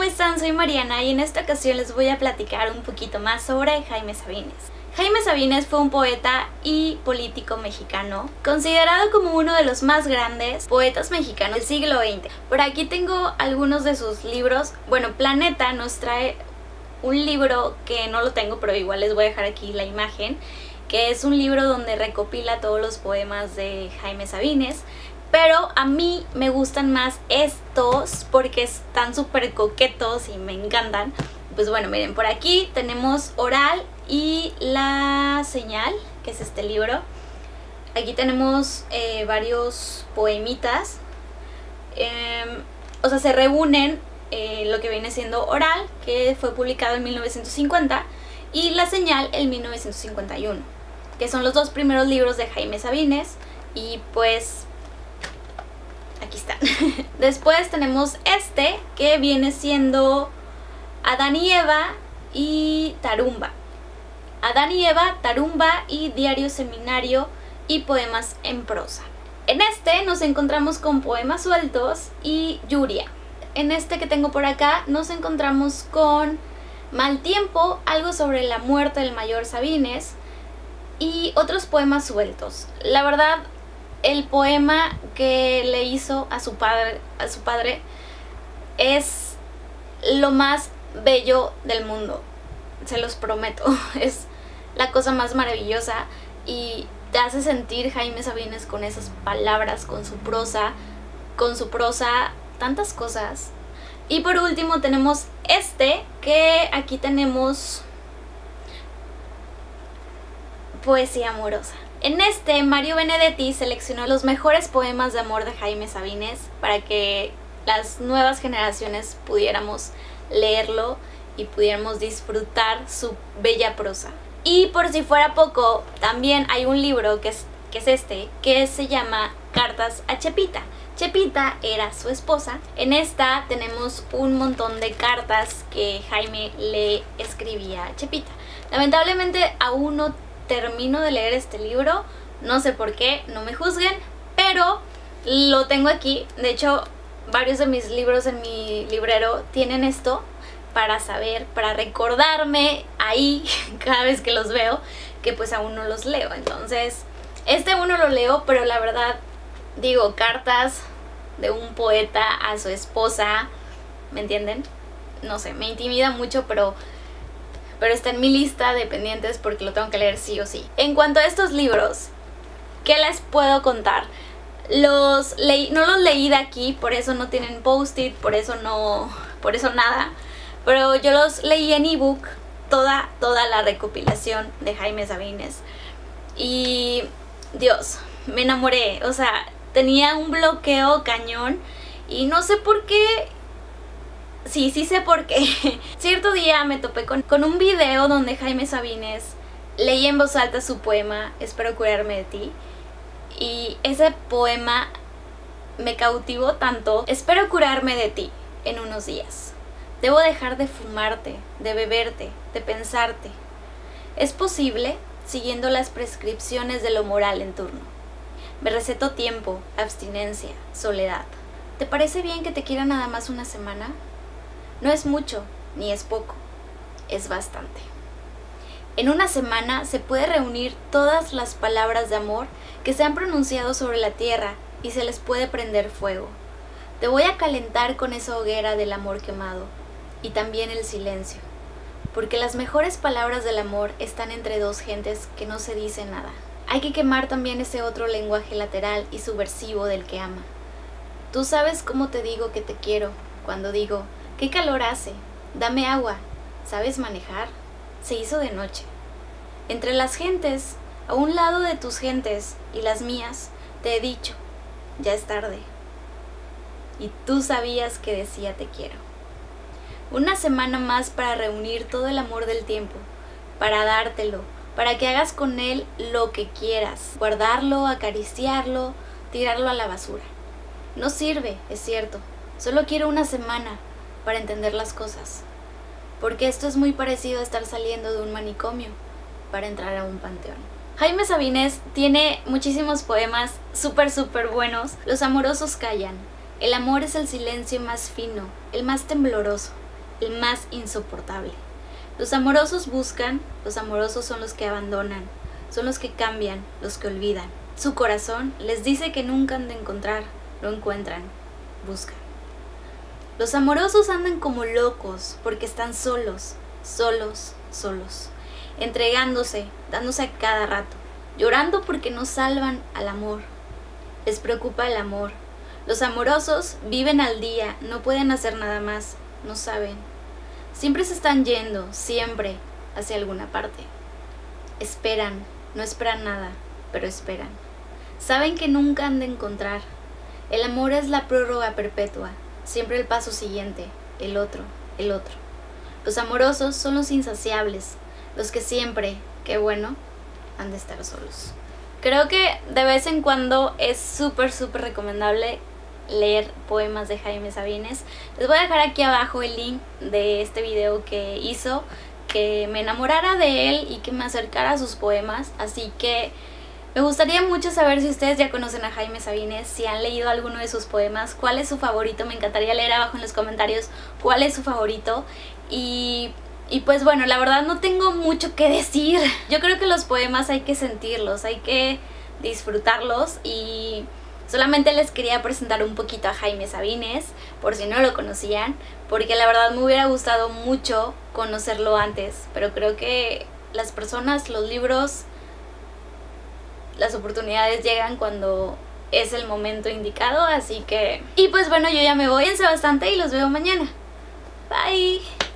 están? Soy Mariana y en esta ocasión les voy a platicar un poquito más sobre Jaime Sabines. Jaime Sabines fue un poeta y político mexicano, considerado como uno de los más grandes poetas mexicanos del siglo XX. Por aquí tengo algunos de sus libros. Bueno, Planeta nos trae un libro que no lo tengo, pero igual les voy a dejar aquí la imagen, que es un libro donde recopila todos los poemas de Jaime Sabines. Pero a mí me gustan más estos porque están súper coquetos y me encantan. Pues bueno, miren, por aquí tenemos Oral y La Señal, que es este libro. Aquí tenemos varios poemitas. O sea, se reúnen lo que viene siendo Oral, que fue publicado en 1950, y La Señal en 1951, que son los dos primeros libros de Jaime Sabines. Y pues aquí están. Después tenemos este, que viene siendo Adán y Eva y Tarumba. Adán y Eva, Tarumba y Diario Seminario y Poemas en prosa. En este nos encontramos con Poemas sueltos y Yuria. En este que tengo por acá nos encontramos con Mal tiempo, algo sobre la muerte del mayor Sabines y otros poemas sueltos. La verdad, el poema que le hizo a su padre es lo más bello del mundo, se los prometo. Es la cosa más maravillosa y te hace sentir Jaime Sabines con esas palabras, con su prosa, tantas cosas. Y por último tenemos este, que aquí tenemos Poesía amorosa. En este, Mario Benedetti seleccionó los mejores poemas de amor de Jaime Sabines para que las nuevas generaciones pudiéramos leerlo y pudiéramos disfrutar su bella prosa. Y por si fuera poco, también hay un libro que es este, que se llama Cartas a Chepita. Chepita era su esposa. En esta tenemos un montón de cartas que Jaime le escribía a Chepita. Lamentablemente aún no termino de leer este libro, no sé por qué, no me juzguen, pero lo tengo aquí. De hecho, varios de mis libros en mi librero tienen esto para saber, para recordarme ahí cada vez que los veo, que pues aún no los leo. Entonces, este aún no lo leo, pero la verdad, digo, cartas de un poeta a su esposa, ¿me entienden? No sé, me intimida mucho, pero está en mi lista de pendientes porque lo tengo que leer sí o sí. En cuanto a estos libros, ¿qué les puedo contar? No los leí de aquí, por eso no tienen post-it, por eso nada. Pero yo los leí en ebook, toda la recopilación de Jaime Sabines. Y Dios, me enamoré. O sea, tenía un bloqueo cañón y no sé por qué. Sí sé por qué. Cierto día me topé con un video donde Jaime Sabines leía en voz alta su poema Espero curarme de ti. Y ese poema me cautivó tanto. Espero curarme de ti en unos días. Debo dejar de fumarte, de beberte, de pensarte. Es posible siguiendo las prescripciones de lo moral en turno. Me receto tiempo, abstinencia, soledad. ¿Te parece bien que te quiera nada más una semana? No es mucho, ni es poco, es bastante. En una semana se puede reunir todas las palabras de amor que se han pronunciado sobre la tierra y se les puede prender fuego. Te voy a calentar con esa hoguera del amor quemado y también el silencio, porque las mejores palabras del amor están entre dos gentes que no se dicen nada. Hay que quemar también ese otro lenguaje lateral y subversivo del que ama. Tú sabes cómo te digo que te quiero cuando digo: ¿qué calor hace? Dame agua. ¿Sabes manejar? Se hizo de noche. Entre las gentes, a un lado de tus gentes y las mías, te he dicho, ya es tarde. Y tú sabías que decía te quiero. Una semana más para reunir todo el amor del tiempo, para dártelo, para que hagas con él lo que quieras, guardarlo, acariciarlo, tirarlo a la basura. No sirve, es cierto, solo quiero una semana para entender las cosas, porque esto es muy parecido a estar saliendo de un manicomio para entrar a un panteón. Jaime Sabines tiene muchísimos poemas súper buenos. Los amorosos callan. El amor es el silencio más fino, el más tembloroso. el más insoportable. Los amorosos buscan, los amorosos son los que abandonan, son los que cambian, los que olvidan. Su corazón les dice que nunca han de encontrar, lo encuentran, buscan. Los amorosos andan como locos porque están solos, entregándose, dándose a cada rato, llorando porque no salvan al amor. Les preocupa el amor. Los amorosos viven al día, no pueden hacer nada más, no saben. Siempre se están yendo, siempre, hacia alguna parte. Esperan, no esperan nada, pero esperan. Saben que nunca han de encontrar. El amor es la prórroga perpetua, siempre el paso siguiente, el otro, el otro. Los amorosos son los insaciables, los que siempre, qué bueno, han de estar solos. Creo que de vez en cuando es súper recomendable leer poemas de Jaime Sabines. Les voy a dejar aquí abajo el link de este video que hizo, que me enamorara de él y que me acercara a sus poemas, así que me gustaría mucho saber si ustedes ya conocen a Jaime Sabines, si han leído alguno de sus poemas, cuál es su favorito. Me encantaría leer abajo en los comentarios cuál es su favorito. Y pues bueno, la verdad no tengo mucho que decir. Yo creo que los poemas hay que sentirlos, hay que disfrutarlos, y solamente les quería presentar un poquito a Jaime Sabines, por si no lo conocían, porque la verdad me hubiera gustado mucho conocerlo antes, pero creo que las personas, los libros, las oportunidades llegan cuando es el momento indicado, así que... Y pues bueno, yo ya me voy, cuídense bastante y los veo mañana. Bye.